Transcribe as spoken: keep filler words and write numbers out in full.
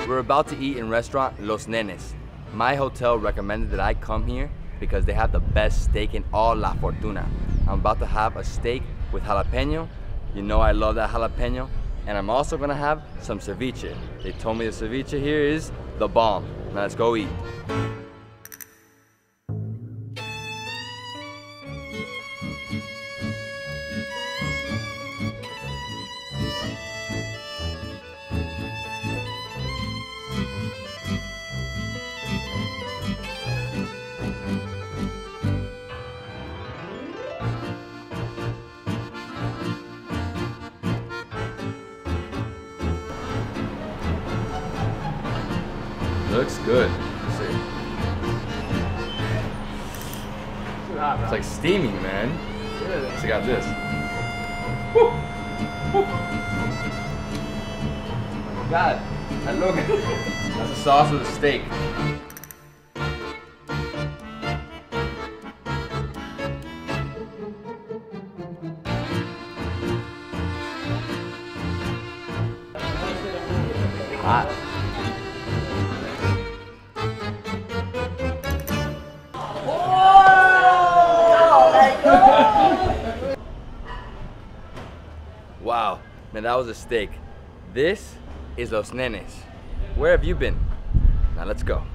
We're about to eat in restaurant Los Nenes. My hotel recommended that I come here because they have the best steak in all La Fortuna. I'm about to have a steak with jalapeno. You know I love that jalapeno. And I'm also gonna have some ceviche. They told me the ceviche here is the bomb. Now let's go eat. Looks good. Let's see. It's like steaming, man. Check out this. Woo. Woo. God, and look, that's the sauce of the steak. Hot. Wow, man, that was a steak. This is Los Nenes. Where have you been? Now let's go.